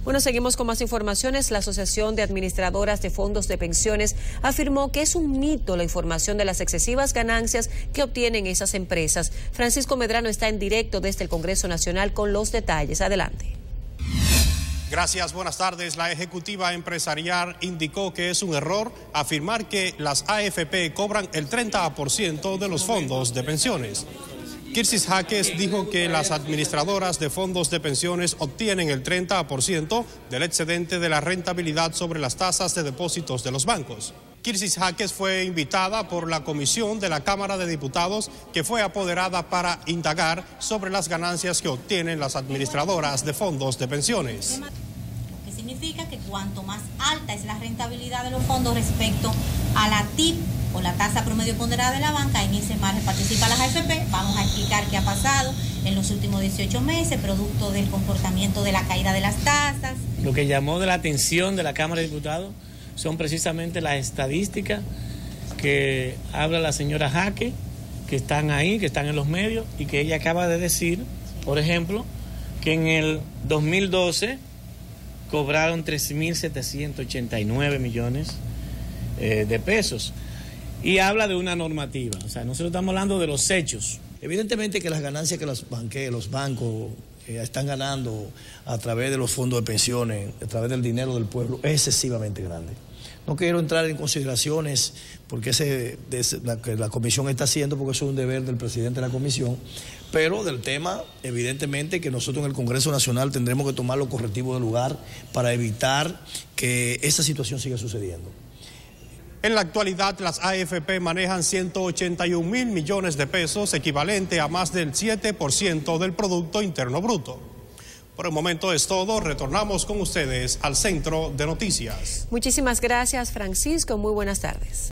Bueno, seguimos con más informaciones. La Asociación de Administradoras de Fondos de Pensiones afirmó que es un mito la información de las excesivas ganancias que obtienen esas empresas. Francisco Medrano está en directo desde el Congreso Nacional con los detalles. Adelante. Gracias, buenas tardes. La ejecutiva empresarial indicó que es un error afirmar que las AFP cobran el 30% de los fondos de pensiones. Kirsis Jaques dijo que las administradoras de fondos de pensiones obtienen el 30% del excedente de la rentabilidad sobre las tasas de depósitos de los bancos. Kirsis Jaques fue invitada por la comisión de la Cámara de Diputados que fue apoderada para indagar sobre las ganancias que obtienen las administradoras de fondos de pensiones. Que significa que cuanto más alta es la rentabilidad de los fondos respecto a la TIP o la tasa promedio ponderada de la banca, en ese margen participa las AFP. Vamos a explicar qué ha pasado en los últimos 18 meses, producto del comportamiento de la caída de las tasas. Lo que llamó de la atención de la Cámara de Diputados son precisamente las estadísticas que habla la señora Jaques, que están ahí, que están en los medios, y que ella acaba de decir, por ejemplo, que en el 2012 cobraron 3.789 millones de pesos. Y habla de una normativa, o sea, nosotros estamos hablando de los hechos. Evidentemente que las ganancias que los bancos están ganando a través de los fondos de pensiones, a través del dinero del pueblo, es excesivamente grande. No quiero entrar en consideraciones porque la comisión está haciendo, porque eso es un deber del presidente de la comisión, pero del tema, evidentemente que nosotros en el Congreso Nacional tendremos que tomar los correctivos del lugar para evitar que esa situación siga sucediendo. En la actualidad, las AFP manejan 181.000 millones de pesos, equivalente a más del 7% del Producto Interno Bruto. Por el momento es todo. Retornamos con ustedes al Centro de Noticias. Muchísimas gracias, Francisco. Muy buenas tardes.